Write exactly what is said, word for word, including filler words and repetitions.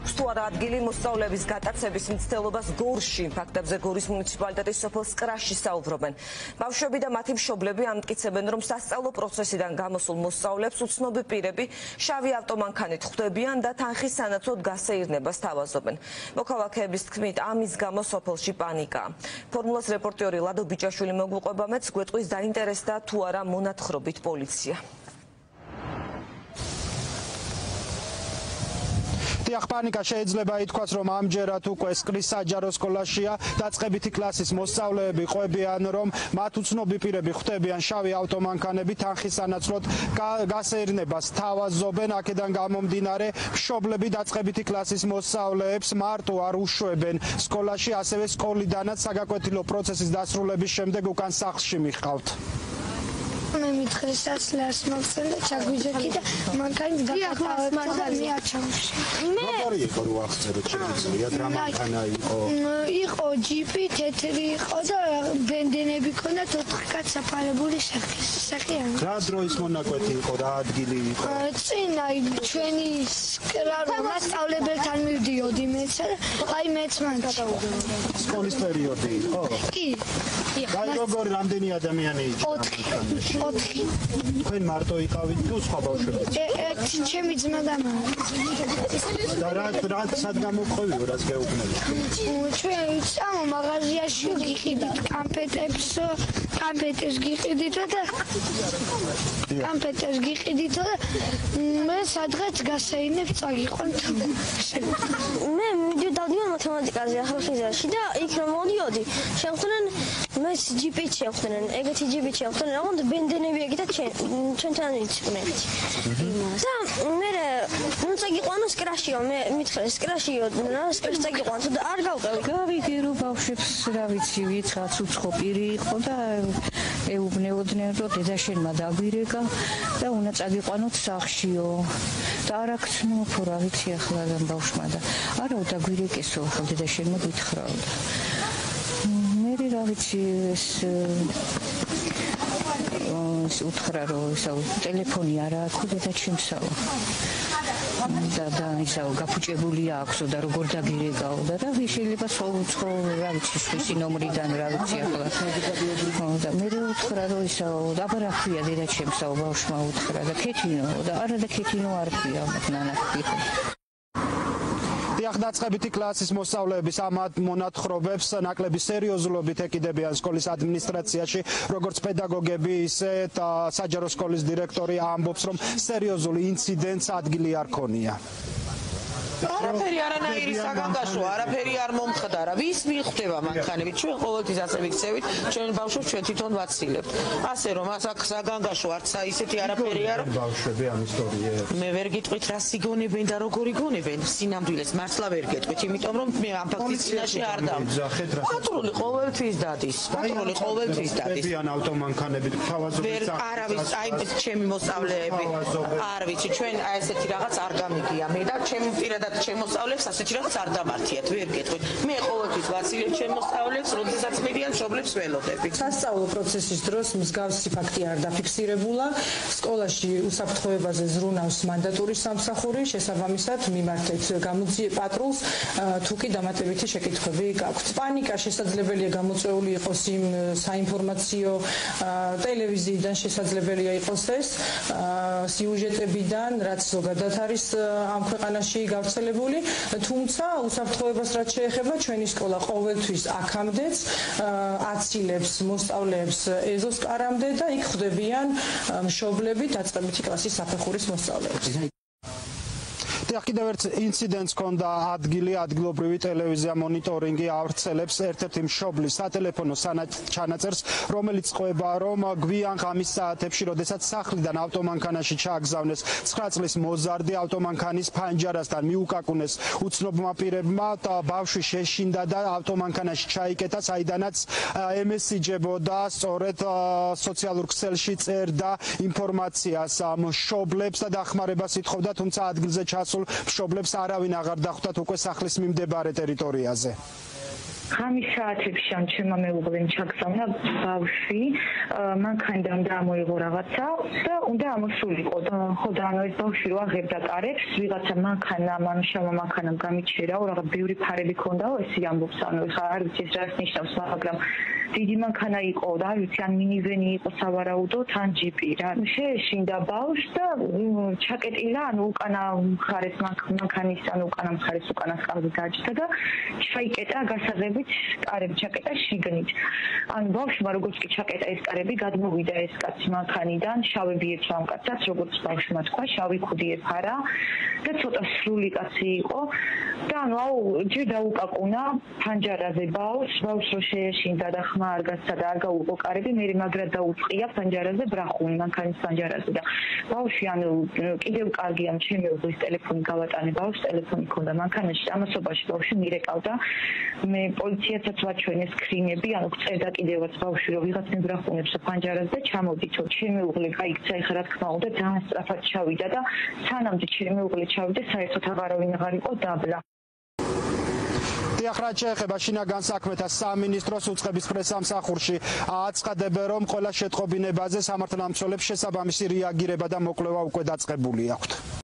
აქვს თუ არა ადგილი მოსწავლეების გატაცების მცდელობას გორში. ფაქტებზე გორის მუნიციპალიტეტის სოფელ სკრაში საუბრობენ. ბავშვები და მათი მშობლები ამტკიცებენ, რომ სასწავლო პროცესიდან გამოსულ მოსწავლეებს უცნობი პირები შავი ავტომანქანით ხვდებიან და თანხის სანაცვლოდ გასეირნებას თავაზობენ. მოქალაქეების თქმით, ამის გამო სოფელში პანიკაა. ფორმულას რეპორტიორი ლადო ბიჭაშვილი მოგვიყვება, მეც გვეტყვის დაინტერესდა თუ არა მონათხრობით პოლიცია. დიახ, პანიკა შეიძლება ითქვას, რომ ამჯერად უკვე სკრის საჯარო სკოლაშია. დაწყებითი კლასის მოსწავლეები ყვებიან, რომ მათ უცნობი პირები ხვდებიან შავი ავტომანქანები, თანხის სანაცვლოდ გასეირნებას თავაზობენ. აქედან გამომდინარე, მშობლები დაწყებითი კლასის მოსწავლეებს მარტო არ უშვებენ სკოლაში, ასევე სკოლიდანაც საგაკვეთილო პროცესის დასრულების შემდეგ უკან სახლში მიყავთ. მე მითხრეს ასლას მოგცემ და ჩაგვიჯექი და მანქანით გაკატავებ და მე არ ჩამოვშე. მე როგორი იყო რო აღწერეთ შეგვიძლიათ რა მანქანა იყო? იყო ჯიპი, თეთრი იყო და ბენდენები ქონდა ოთხი კაც საფარებული სახის სახიან. რა დროის მონაკვეთი იყო, რა ადგილი იყო? წინა ჩვენი სკრა რომ მასწავლებელთან მივდიოდი მეც და აი მეც მანქანა. სკოლის პერიოდი იყო? კი. აი როგორ რამდენი ადამიანი იყო? ოთხი. ოთხი. თქვენ მარტო იყავით თუ სხვა ბავშვები? ერთი ჩემი ძმა და მამა. და რა რა სად გამოგხვევიო, რაც გეუბნები? ჩვენ ვიწამო მაღაზიაში გიყიდით კამპეტებს, კამპეტებს გიყიდით და კამპეტებს გიყიდით და მე სადღაც გასეინებ წაგიყვანთ. მე მიდიოდი მათემატიკაზე ახალხიზარში და იქ რომ მოდიოდი, შეხვდნენ მეც ჯიპით შეხვდნენ, ეგეთი ჯიპით შეხვდნენ, რაღაც ბენდენები ეგეთა ჩვენთან იყვნენ. და მე ნუ წაგიყვანო სკრაშიო, მე მითხრეს სკრაშიო, რა სკრაში წაგიყვანო და არ გავყევი. გავიგერო ბავშვებს, რა ვიცი, ვიცხაც უცხო პირი იყო და ეუბნეოდნენ, რომ დედაშენმა დაგვირეკა და უნდა წაგიყვანოთ სახლშიო. და არ აქვს ნუ რა ვიცი ახლა ამ ბავშვმა და არა დაგვირეკესო, ახლა დედაშენმა გითხრაოდა. მე რა ვიცი ეს უთხრა რომ ისო ტელეფონი არა აქვს დედაჩემსაო. და და ისო გაფუჭებული აქვს და როგორ დაგირეკაო და რა შეიძლება სულ რა ვიცი სხვისი ნომრიდან რა ვიცი ახლა. და მე უთხრა რომ ისო აბა რა ქვია დედაჩემსაო ბავშვმა უთხრა და ქეთინო და არა და ქეთინო არ ქვია ნანა ქვია. დაწყებითი კლასის მოსწავლეების ამ მონათხრობებს ნაკლები სერიოზულობით ეკიდებიან სკოლის ადმინისტრაციაში, როგორც პედაგოგები, ისე საჯარო სკოლის დირექტორი ამბობს, რომ სერიოზული ინციდენტს ადგილი არ ქონია. არაფერი არანაირი საგანგაშო, არაფერი არ მომხდარა. ვის მიხვდება მანქანები? ჩვენ ყოველთვის ასე ვიქცევით, ჩვენ ბავშვებს ჩვენ თვითონ ვაცილებთ. ასე რომ ასაკ საგანგაშო არც ისეთი არაფერი არ. ბავშვები ამ ისტორიებს. მე ვერ გიტყვით რა სიგონებენ და როგორ იგონებენ. სინამდვილეს მართლა ვერ გეტყვით, იმიტომ რომ მე ამ ფაქტის წინაშე არ დავ. პატრული ყოველთვის დადის. პატრული ყოველთვის დადის. დებიან ავტომანქანებით თავაზობენ. არავის აი ჩემი მოსწავლეები. არ ვიცი, ჩვენ აი ესეთი რაღაც არ გამიგია მე და ჩემი პირადად ჩემ მოსწავლეებს ასეთი რაღაც არ დამართიათ, ვერ გეტყვით. მე ყოველთვის ვაცილებ ჩემ მოსწავლეებს, როდესაც მედიან მშობლებს ველოდები. სასწავლო პროცესის დროს მსგავსი ფაქტი არ დაფიქსირებულა. სკოლაში უსაფრთხოებაზე ზრუნავს მანდატური სამსახური, შესაბამისად მიმართეთ გამოძიე პატრულს, თუ კი დამატებითი შეკითხვები გაქვთ. პანიკა შესაძლებელია გამოწვეული იყოს იმ საინფორმაციო ტელევიზიიდან შესაძლებელია იყოს ეს სიუჟეტებიდან, რაც ზოგადად არის ამ ქვეყანაში გავრცელებული, თუმცა უსაფრთხოებას რაც შეეხება, ჩვენი სკოლა ყოველთვის აქამდეც აცილებს მოსწავლეებს ეზოსკარამდე და იქ ხვდებიან მშობლები დაწყებითი კლასის საფეხურის მოსწავლეებს. კიდევ ერთ ინციდენტს ჰქონდა ადგილი, ადგილობრივი ტელევიზია მონიტორინგი ავრცელებს ერთ-ერთი მშობლის სატელეფონო ჩანაწერს, რომელიც ყვება, რომ გვიან ღამის საათებში, როდესაც სახლიდან ავტომანქანაში ჩააგზავნეს ცხრა წლის მოზარდი, ავტომანქანის ფანჯარასთან მიუკაკუნეს უცნობმა პირებმა და ბავშვი შეშინდა და ავტომანქანაში ჩაიკეტა, საიდანაც ემესიჯებოდა, სწორედ სოციალურ ქსელში წერდა ინფორმაციას მშობლებს და დახმარებას ითხოვდა, თუმცა ადგილზე ჩასულ მშობლებს არავინ აღარ დახვდათ უკვე სახლის მიმდებარე ტერიტორიაზე. ხამის საათებში ამ ჩემმა მეუღლემ ჩაგზავნა ბავშვი, მანქანიდან დაამოიღო რაღაცა და უნდა ამოსულიყო. ხო და ანუ ეს ბავშვი რო აღებდა კარებს, ვიღაცა მანქანა, მანუშავა მანქანამ გამიჩერაო, რაღაც ბევრი ფარები ქონდაო, ესე ამბობს, ანუ ხა არ ვიცი ეს რას ნიშნავს, მაგრამ დიდი მანქანა იყო და არ ვიცი ან მინივენი იყო სავარაუდოდ, ან ჯიპი რა. შეეშინდა ბავშვს და ჩაკეტილა, ანუ უკანა მხარეს მანქანის, ანუ უკანა მხარეს უკანა სკამზე დაჯდა და ჩაიკეტა გასაღებით კარები ჩაკეტა შიგნით. ანუ ბავშვმა როგორც კი ჩაკეტა ეს კარები, გადმოვიდა ეს კაცი მანქანიდან, შავები ეცვა ამ კაცს, როგორც ბავშვმა თქვა, შავი ქუდი ეფარა და ცოტა სრული კაცი იყო და ანუ აუ ჯერ დაუკაკუნა ფანჯარაზე ბავშვს, ბავშვს რო შეეშინდა და ხმა არ გასცა და არ გაუყო კარები, მე მაგრად დაუწყია ფანჯარაზე ბრახუნი მანქანის ფანჯარაზე და ბავშვი ანუ კიდევ კარგი ამ ჩემი უღლის ტელეფონი გავატანე ბავშვს, ტელეფონი ქონდა მანქანაში, ამასობაში ბავშვი მირეკავდა. მე პოლიციასაც ვაჩვენეს კრინები, ანუ წერდა კიდევაც ბავშვი რომ ვიღაც მებრახუნებს ფანჯარაზე და ჩამოდით, რომ ჩემი უღლე გაიქცა ეხლა რა თქმა უნდა ძალიან სწრაფად ჩავიდა და სანამდე ჩემი უღლე ჩავიდა, საერთოდ აღარავინ აღარ იყო დაბლა. ახლა შეეხება შინაგან საქმეთა სამინისტროს უწყების პრესსამსახურში აცხადებენ, რომ ყველა შეტყობინებაზე სამართალდამცველებს შესაბამისი რეაგირება და მოკვლევა უკვე დაწყებული აქვთ.